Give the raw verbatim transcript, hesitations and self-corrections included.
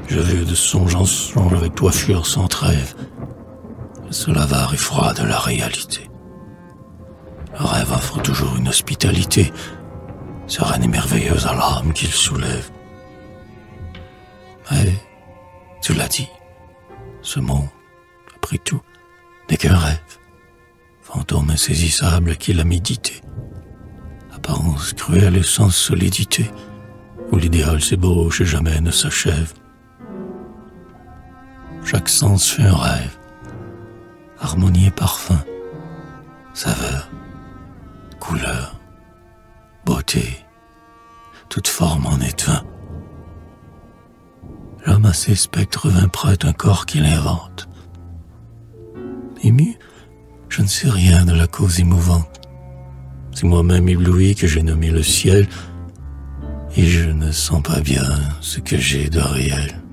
Je veux de songe en songe avec toi fuir sans trêve, le seul avare et froid de la réalité. Le rêve offre toujours une hospitalité, sereine et merveilleuse à l'âme qu'il soulève. Mais, tu l'as dit, ce monde, après tout, n'est qu'un rêve, fantôme insaisissable qu'il a médité, apparence cruelle et sans solidité, où l'idéal s'ébauche et jamais ne s'achève. Chaque sens fait un rêve, harmonie et parfum, saveur, couleur, beauté, toute forme en est vain. L'homme à ses spectres vint prête un corps qu'il invente. Ému, je ne sais rien de la cause émouvante. C'est moi-même ébloui que j'ai nommé le ciel, et je ne sens pas bien ce que j'ai de réel.